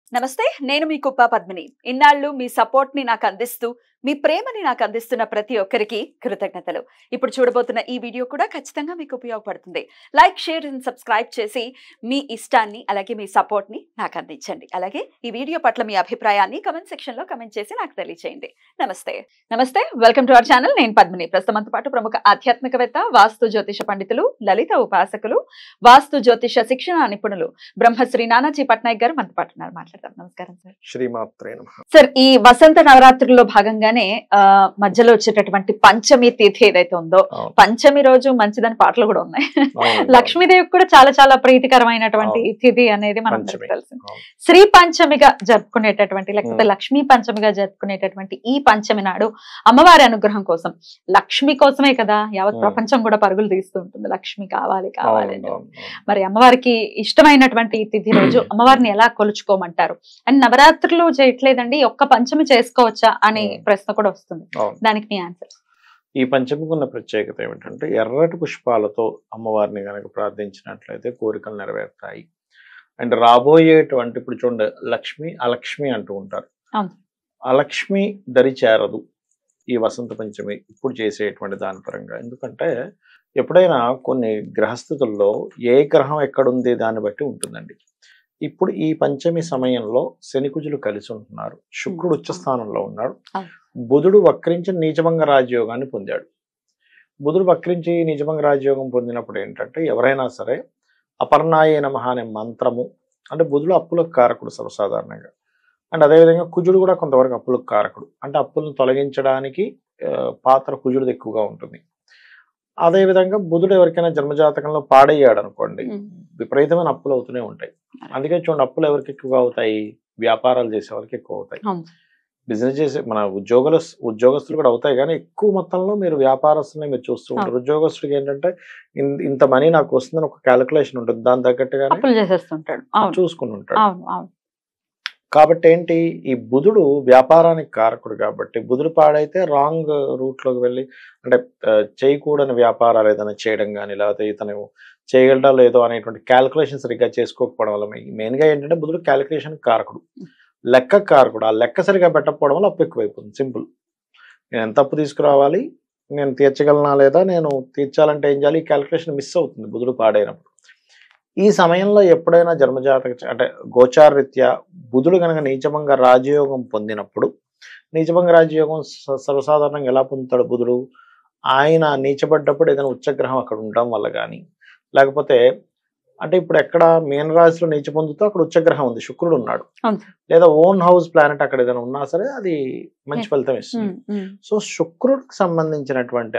నమస్తే, నేను మీ కుప్ప పద్మిని. ఇన్నాళ్ళు మీ సపోర్ట్ ని నాకు అందిస్తూ, మీ ప్రేమని నాకు అందిస్తున్న ప్రతి ఒక్కరికి కృతజ్ఞతలు. ఇప్పుడు చూడబోతున్న ఈ వీడియో కూడా ఖచ్చితంగా మీకు ఉపయోగపడుతుంది. లైక్, షేర్ అండ్ సబ్స్క్రైబ్ చేసి మీ ఇష్టాన్ని అలాగే మీ సపోర్ట్ ని నాకు అందించండి. అలాగే ఈ వీడియో పట్ల మీ అభిప్రాయాన్ని కమెంట్ సెక్షన్ లో కమెంట్ చేసి నాకు తెలియజేయండి. నమస్తే, వెల్కమ్ టు అవర్ ఛానల్. నేను పద్మిని. ప్రస్తుతంతో పాటు ప్రముఖ ఆధ్యాత్మికవేత్త, వాస్తు జ్యోతిష పండితులు, లలిత ఉపాసకులు, వాస్తు జ్యోతిష శిక్షణ నిపుణులు బ్రహ్మశ్రీ నానాజీ పట్నాయక్ గారు మనతో పాటు ఉన్నారు. మాట్లాడదాం. నమస్కారం సార్. శ్రీమాత్రే నమః. సార్, ఈ వసంత నవరాత్రుల్లో భాగంగానే మధ్యలో వచ్చేటటువంటి పంచమి తిథి ఏదైతే ఉందో, పంచమి రోజు మంచిదని పాటలు కూడా ఉన్నాయి. లక్ష్మీదేవికి కూడా చాలా చాలా ప్రీతికరమైనటువంటి తిథి అనేది మనకు తెలుసు. శ్రీ పంచమిగా జరుపుకునేటటువంటి లేకపోతే లక్ష్మీ పంచమిగా జరుపుకునేటటువంటి ఈ పంచమి నాడు అమ్మవారి అనుగ్రహం కోసం, లక్ష్మి కోసమే కదా యావత్ ప్రపంచం కూడా పరుగులు తీస్తూ ఉంటుంది. లక్ష్మి కావాలి కావాలి అని. మరి అమ్మవారికి ఇష్టమైనటువంటి ఈ తిథి రోజు అమ్మవారిని ఎలా కొలుచుకోమంటారు? అండ్ నవరాత్రులు చేయట్లేదండి, ఒక్క పంచమి చేసుకోవచ్చా అనే ప్రశ్న కూడా వస్తుంది. దానికి మీ ఆన్సర్. ఈ పంచమికి ఉన్న ప్రత్యేకత ఏమిటంటే, ఎర్రటి పుష్పాలతో అమ్మవారిని కనుక ప్రార్థించినట్లయితే కోరికలు నెరవేరుతాయి. అండ్ రాబోయేటువంటి, ఇప్పుడు చూడండి, లక్ష్మి అలక్ష్మి అంటూ ఉంటారు. అలక్ష్మి దరి చేరదు ఈ వసంత పంచమి ఇప్పుడు చేసేటువంటి దాని పరంగా. ఎందుకంటే ఎప్పుడైనా కొన్ని గ్రహస్థితుల్లో ఏ గ్రహం ఎక్కడుంది దాన్ని బట్టి ఉంటుందండి. ఇప్పుడు ఈ పంచమి సమయంలో శనికుజులు కలిసి ఉంటున్నారు, శుక్రుడు ఉచ్చస్థానంలో ఉన్నాడు, బుధుడు వక్రించి నీచభంగ రాజయోగాన్ని పొందాడు. బుధుడు వక్రించి నీచభంగ రాజయోగం పొందినప్పుడు ఏంటంటే, ఎవరైనా సరే అపర్ణాయే నమః అనే మంత్రము, అంటే బుధుడు అప్పులకు కారకుడు సర్వసాధారణంగా. అండ్ అదేవిధంగా కుజుడు కూడా కొంతవరకు అప్పులకు కారకుడు, అంటే అప్పులను తొలగించడానికి పాత్ర కుజుడిది ఎక్కువగా ఉంటుంది. అదేవిధంగా బుధుడు ఎవరికైనా జన్మజాతకంలో పాడయ్యాడు అనుకోండి, విపరీతమైన అప్పులు అవుతూనే ఉంటాయి. అందుకే చూడండి, అప్పులు ఎవరికి ఎక్కువగా అవుతాయి? వ్యాపారాలు చేసే వాళ్ళకి ఎక్కువ అవుతాయి. బిజినెస్ చేసే మన ఉద్యోగస్తులు కూడా అవుతాయి, కానీ ఎక్కువ మొత్తంలో మీరు వ్యాపారస్తులనే మీరు చూస్తూ ఉంటారు. ఉద్యోగస్తుడికి ఏంటంటే, ఇంత మనీ నాకు వస్తుందని ఒక క్యాలిక్యులేషన్ ఉంటుంది, దాని తగ్గట్టుగానే చూసుకుని ఉంటాడు. కాబట్టి ఏంటి, ఈ బుధుడు వ్యాపారానికి కారకుడు కాబట్టి, బుధుడు పాడైతే రాంగ్ రూట్ లోకి వెళ్ళి, అంటే చేయకూడని వ్యాపారాలు ఏదైనా చేయడం కానీ, లేకపోతే ఇతను చేయగలడా లేదో అనేటువంటి క్యాలిక్యులేషన్ సరిగ్గా చేసుకోకపోవడం వల్ల, మెయిన్గా ఏంటంటే బుధుడు క్యాలిక్యులేషన్ కారకుడు, లెక్క కారకుడు. ఆ లెక్క సరిగా పెట్టకపోవడం వల్ల అప్పు ఎక్కువైపోతుంది. సింపుల్. నేను ఎంత అప్పు తీసుకురావాలి, నేను తీర్చగలనా లేదా, నేను తీర్చాలంటే ఏం చేయాలి, ఈ క్యాలిక్యులేషన్ మిస్ అవుతుంది బుధుడు పాడైనప్పుడు. ఈ సమయంలో ఎప్పుడైనా జన్మజాతక, అంటే గోచారరీత్యా బుధుడు కనుక నీచభంగ రాజయోగం పొందినప్పుడు, నీచభంగ రాజయోగం సర్వసాధారణంగా ఎలా పొందుతాడు బుధుడు? ఆయన నీచబడ్డప్పుడు ఏదైనా ఉచ్చగ్రహం అక్కడ ఉండడం వల్ల కానీ, లేకపోతే అంటే ఇప్పుడు ఎక్కడ మీన రాశిలో నీచ పొందుతూ అక్కడ ఉచ్చగ్రహం ఉంది, శుక్రుడు ఉన్నాడు, లేదా ఓన్ హౌస్ ప్లానెట్ అక్కడ ఏదైనా ఉన్నా సరే అది మంచి ఫలితం ఇస్తుంది. సో శుక్రుడికి సంబంధించినటువంటి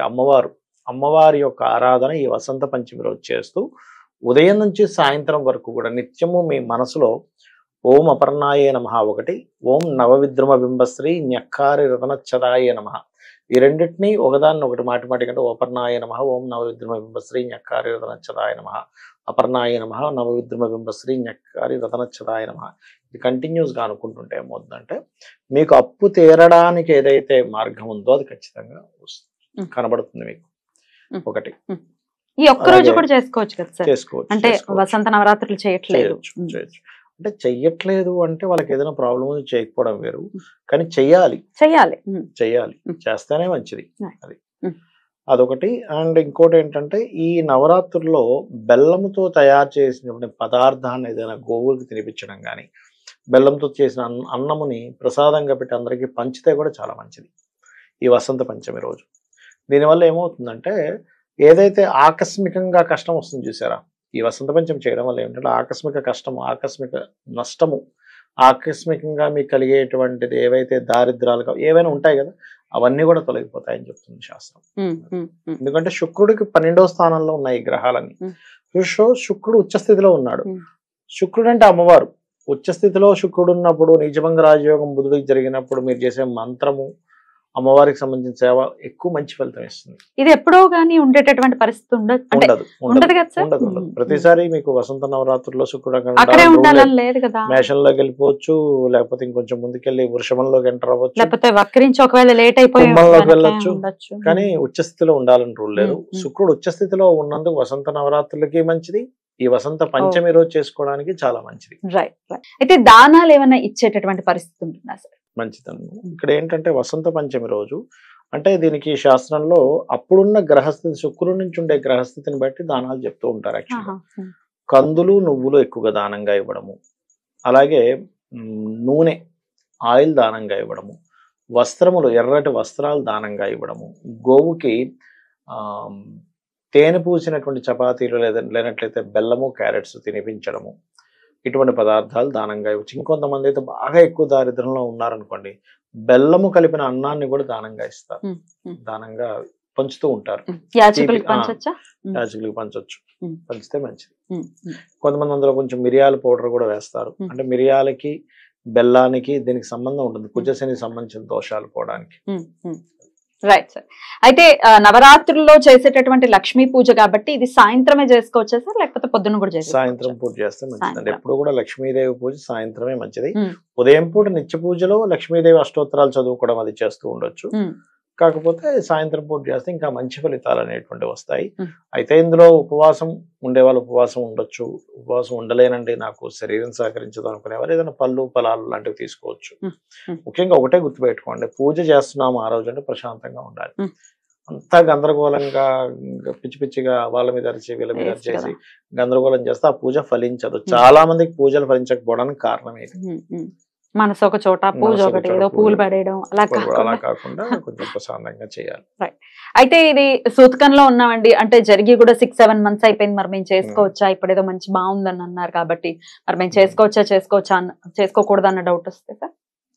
అమ్మవారి యొక్క ఆరాధన ఈ వసంత పంచమి రోజు చేస్తూ, ఉదయం నుంచి సాయంత్రం వరకు కూడా నిత్యము మీ మనసులో ఓం అపర్ణాయే నమః ఒకటి, ఓం నవవిద్రుమ బింబశ్రీ న్యక్కారి రతనచ్చదాయే నమః, ఈ రెండింటినీ ఒకదాన్ని ఒకటి మాటి కంటే అపర్ణాయే నమః ఓం నవవిద్రుమ బింబశ్రీ న్యక్కారి రతనచ్చదాయ నమః, అపర్ణాయే నమః నవవిద్రుమ బింబశ్రీ న్యక్కారి రతనచ్చదాయ నమః. ఇది కంటిన్యూస్గా అనుకుంటుంటే ఏమవుతుందంటే, మీకు అప్పు తీరడానికి ఏదైతే మార్గం ఉందో అది ఖచ్చితంగా కనబడుతుంది మీకు. ఒకటి ఈ ఒక్క రోజు కూడా చేసుకోవచ్చు కదా సార్? చేసుకోవచ్చు. అంటే వసంత నవరాత్రులు చేయట్లేదు, అంటే చెయ్యట్లేదు అంటే వాళ్ళకి ఏదైనా ప్రాబ్లం ఉంది, చేయకపోవడం వేరు, కానీ చెయ్యాలి, చేస్తేనే మంచిది. అదొకటి. అండ్ ఇంకోటి ఏంటంటే, ఈ నవరాత్రుల్లో బెల్లంతో తయారు చేసిన పదార్థాన్ని ఏదైనా గోవులకి తినిపించడం కానీ, బెల్లంతో చేసిన అన్నముని ప్రసాదంగా పెట్టి అందరికీ పంచితే కూడా చాలా మంచిది ఈ వసంత పంచమి రోజు. దీనివల్ల ఏమవుతుందంటే, ఏదైతే ఆకస్మికంగా కష్టం వస్తుంది చూసారా, ఈ వసంత పంచమి చేయడం వల్ల ఏమిటంటే ఆకస్మిక కష్టము, ఆకస్మిక నష్టము, ఆకస్మికంగా మీకు కలిగేటువంటిది ఏవైతే దారిద్రాలు ఏవైనా ఉంటాయి కదా, అవన్నీ కూడా తొలగిపోతాయని చెప్తుంది శాస్త్రం. ఎందుకంటే శుక్రుడికి 12వ స్థానంలో ఉన్నాయి ఈ గ్రహాలన్నీ. శుక్రుడు ఉచ్చస్థితిలో ఉన్నాడు. శుక్రుడు అంటే అమ్మవారు. ఉచ్చస్థితిలో శుక్రుడు ఉన్నప్పుడు, నీచభంగ రాజయోగం బుధుడికి జరిగినప్పుడు మీరు చేసే మంత్రము, అమ్మవారికి సంబంధించిన సేవ ఎక్కువ మంచి ఫలితం ఇస్తుంది. ఇది ఎప్పుడో గానీ ఉండేటటువంటి పరిస్థితి ఉండదు. ప్రతిసారి మీకు వసంత నవరాత్రుల్లో శుక్రుడు మేషంలోకి వెళ్ళిపోవచ్చు, లేకపోతే ఇంకొంచెం ముందుకెళ్ళి వృషభంలోకి ఎంటర్ అవ్వచ్చు, లేకపోతే వక్రించి ఒకవేళ లేట్ అయిపోయి వెళ్ళొచ్చు, కానీ ఉచ్చస్థితిలో ఉండాలని రూల్ లేదు. శుక్రుడు ఉచ్చస్థితిలో ఉన్నందుకు వసంత నవరాత్రులకి మంచిది, ఈ వసంత పంచమి రోజు చేసుకోవడానికి చాలా మంచిది. రైట్. అయితే దానాలు ఏమైనా ఇచ్చేటటువంటి పరిస్థితి ఉంటుందా సార్? మంచిదన్న. ఇక్కడ ఏంటంటే వసంత పంచమి రోజు అంటే దీనికి శాస్త్రంలో అప్పుడున్న గ్రహస్థితి, శుక్రుడి నుంచి ఉండే గ్రహస్థితిని బట్టి దానాలు చెప్తూ ఉంటారు. యాక్చువల్గా కందులు నువ్వులు ఎక్కువగా దానంగా ఇవ్వడము, అలాగే నూనె ఆయిల్ దానంగా ఇవ్వడము, వస్త్రములు ఎర్రటి వస్త్రాలు దానంగా ఇవ్వడము, గోవుకి తేనె పూసినటువంటి చపాతీలు లేనట్లయితే బెల్లము క్యారెట్స్ తినిపించడము, ఇటువంటి పదార్థాలు దానంగా ఇవ్వచ్చు. ఇంకొంతమంది అయితే బాగా ఎక్కువ దారిద్ర్యంలో ఉన్నారనుకోండి, బెల్లము కలిపిన అన్నాన్ని కూడా దానంగా ఇస్తారు, దానంగా పంచుతూ ఉంటారు. యాచకులకు పంచొచ్చు, పంచితే మంచిది. కొంతమంది అందులో కొంచెం మిరియాల పౌడర్ కూడా వేస్తారు. అంటే మిరియాలకి బెల్లానికి దీనికి సంబంధం ఉంటుంది, కుజశనికి సంబంధించిన దోషాలు పోవడానికి. Right sir. అయితే నవరాత్రుల్లో చేసేటటువంటి లక్ష్మీ పూజ కాబట్టి ఇది సాయంత్రమే చేసుకోవచ్చా సార్, లేకపోతే పొద్దున కూడా చేసుకోవచ్చా? సాయంత్రం పూజ చేస్తే మంచిది. ఎప్పుడు కూడా లక్ష్మీదేవి పూజ సాయంత్రమే మంచిది. ఉదయం పూట నిత్య పూజలో లక్ష్మీదేవి అష్టోత్తరాలు చదువుకోవడం అది చేస్తూ ఉండొచ్చు. కాకపోతే సాయంత్రం పూట చేస్తే ఇంకా మంచి ఫలితాలు అనేటువంటివి వస్తాయి. అయితే ఇందులో ఉపవాసం ఉండే వాళ్ళు ఉపవాసం ఉండొచ్చు, ఉపవాసం ఉండలేనండి నాకు శరీరం సహకరించదు అనుకునే వాళ్ళు ఏదైనా పళ్ళు ఫలాలు లాంటివి తీసుకోవచ్చు. ముఖ్యంగా ఒకటే గుర్తుపెట్టుకోండి, పూజ చేస్తున్నాము ఆ రోజు అంటే ప్రశాంతంగా ఉండాలి. అంతా గందరగోళంగా పిచ్చి పిచ్చిగా వాళ్ళ మీద అరిచి వీళ్ళ మీద అరిచేసి గందరగోళం చేస్తే ఆ పూజ ఫలించదు. చాలా మందికి పూజలు ఫలించకపోవడానికి కారణం ఇది. మనసు ఒక చోట, పూజ ఒకటి, ఏదో పూలు పడేయడం అలా కాకుండా కొంచెం ప్రశాంతంగా చేయాలి. అయితే ఇది సూతకంలో ఉన్నామండి అంటే జరిగి కూడా 6-7 months అయిపోయింది, మరి మేము చేసుకోవచ్చా? ఇప్పుడు ఏదో మంచి బాగుందని అన్నారు కాబట్టి మరి మేము చేసుకోకూడదు అన్న డౌట్ వస్తే సార్?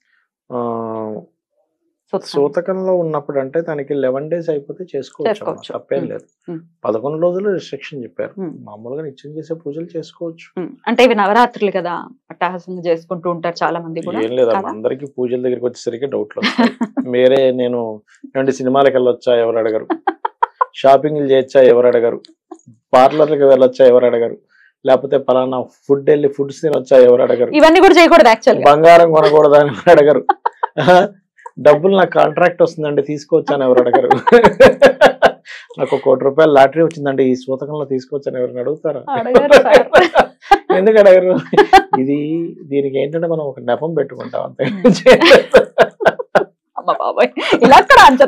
సూతకంలో ఉన్నప్పుడు అంటే దానికి 11 days అయిపోతే చేసుకోవచ్చు, తప్పేం లేదు. 11 రోజులు రిస్ట్రిక్షన్ చెప్పారు. మామూలుగా నిత్యం చేసే పూజలు చేసుకోవచ్చు. అంటే ఇవి నవరాత్రులు కదా, అట్టహాసంగా చేసుకుంటూ ఉంటారు చాలా మంది కూడా. ఏం లేదా, అందరికి పూజల దగ్గరికి వచ్చేసరికి డౌట్లు వస్తాయి. మీరే నేను ఏమంటే సినిమాలకు వెళ్ళొచ్చా ఎవరు అడగరు, షాపింగ్లు చేయొచ్చా ఎవరు అడగరు, పార్లర్లకు వెళ్ళొచ్చా ఎవరు అడగరు, లేకపోతే పలానా ఫుడ్ వెళ్ళి ఫుడ్స్ తినొచ్చా ఎవరు అడగరు, ఇవన్నీ కూడా చేయకూడదు. యాక్చువల్లీ బంగారం కొనకూడదా అని అడగరు, డబ్బులు నాకు కాంట్రాక్ట్ వస్తుందండి తీసుకోవచ్చాను ఎవరు అడగరు, నాకు 1 కోటి రూపాయలు లాటరీ వచ్చిందండి ఈ సూతకంలో తీసుకోవచ్చని ఎవరిని అడుగుతారా? ఎందుకు అడగరు? దీనికి ఏంటంటే మనం ఒక నెపం పెట్టుకుంటాం అంతే. ఇలా కూడా ఆన్సర్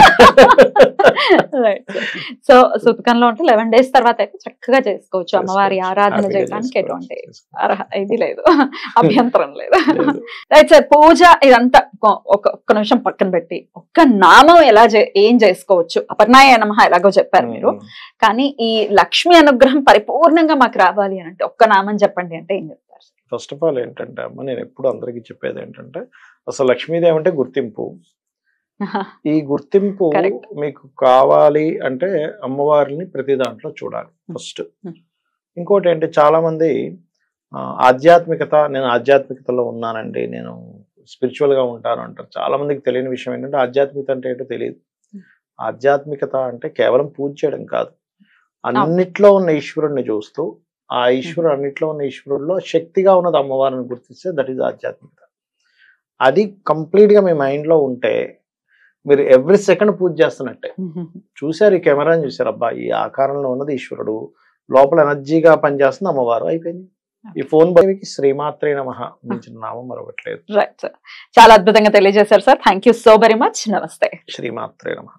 సో సూతకంలో ఉంటే 11 days తర్వాత అయితే చక్కగా చేసుకోవచ్చు. అమ్మవారి ఆరాధన చేయడానికి ఎటువంటి ఇది లేదు, అభ్యంతరం లేదు. Right sir. పూజ ఇదంతా ఒక్క నిమిషం పక్కన పెట్టి ఒక్క నామం ఏం చేసుకోవచ్చు? అపర్ణాయ నమః ఎలాగో చెప్పారు మీరు, కానీ ఈ లక్ష్మి అనుగ్రహం పరిపూర్ణంగా మాకు రావాలి అని అంటే ఒక్క నామం చెప్పండి అంటే ఏం చెప్తారు? ఫస్ట్ ఆఫ్ ఆల్ ఏంటంటే అమ్మ, నేను ఎప్పుడు అందరికీ చెప్పేది ఏంటంటే అసలు లక్ష్మీదేవి అంటే గుర్తింపు. ఈ గుర్తింపు మీకు కావాలి అంటే అమ్మవారిని ప్రతి దాంట్లో చూడాలి ఫస్ట్. ఇంకోటి ఏంటి, చాలా మంది ఆధ్యాత్మికత, నేను ఆధ్యాత్మికతలో ఉన్నానండి, నేను స్పిరిచువల్ గా ఉంటాను అంటారు. చాలా మందికి తెలియని విషయం ఏంటంటే ఆధ్యాత్మికత అంటే ఏంటో తెలియదు. ఆధ్యాత్మికత అంటే కేవలం పూజ చేయడం కాదు, అన్నిట్లో ఉన్న ఈశ్వరుణ్ణి చూస్తూ ఆ ఈశ్వరుడు, అన్నిట్లో ఉన్న ఈశ్వరుడిలో శక్తిగా ఉన్నది అమ్మవారిని గుర్తిస్తే దట్ ఈస్ ఆధ్యాత్మికత. అది కంప్లీట్ గా మీ మైండ్ లో ఉంటే మీరు ఎవ్రీ సెకండ్ పూజ చేస్తున్నట్టే. చూసారు, ఈ కెమెరాని చూసారు, అబ్బా ఈ ఆకారంలో ఉన్నది ఈశ్వరుడు, లోపల ఎనర్జీగా పనిచేస్తుంది అమ్మవారు, అయిపోయింది. ఈ ఫోన్ బైకి శ్రీమాత్రే నమః మించిన నామం మరొకట్లేదు. రైట్ సార్, చాలా అద్భుతంగా తెలియజేశారు sir. Thank you so very much. నమస్తే. శ్రీమాత్రే నమః.